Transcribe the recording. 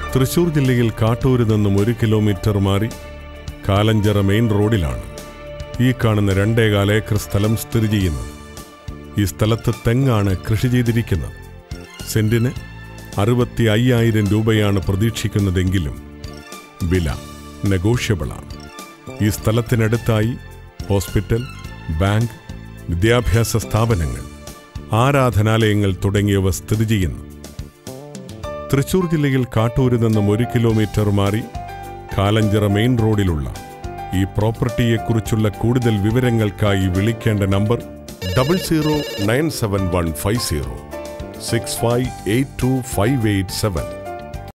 തൃശൂർ ജില്ലയിൽ കാട്ടൂരിൽ നിന്നും 1 കിലോമീറ്റർ മാറി കാലഞ്ചിറ മെയിൻ റോഡിലാണ് ഈ കാണുന്ന 2.25 ഏക്കർ സ്ഥലം സ്ഥിതി ചെയ്യുന്നത്. ഈ സ്ഥലത്ത് തെങ്ങാണ് കൃഷി ചെയ്തിരിക്കുന്നത്. സെന്റിന് 65,000 രൂപയാണ് പ്രതീക്ഷിക്കുന്നതെങ്കിലും വില നെഗോഷ്യബിളാണ്. ഈ സ്ഥലത്തിനടുത്തായി ഹോസ്പിറ്റൽ, ബാങ്ക്, വിദ്യാഭ്യാസ സ്ഥാപനങ്ങൾ, ആരാധനാലയങ്ങൾ തുടങ്ങിയവ സ്ഥിതി ചെയ്യുന്നു. തൃശൂർ ജില്ലയിൽ കാട്ടൂരിൽ നിന്നും 1 കിലോമീറ്റർ മാറി കാലഞ്ചിറ മെയിൻ റോഡിലുള്ള ഈ പ്രോപ്പർട്ടിയെക്കുറിച്ചുള്ള കൂടുതൽ വിവരങ്ങൾക്കായി വിളിക്കേണ്ട നമ്പർ 00971506582587.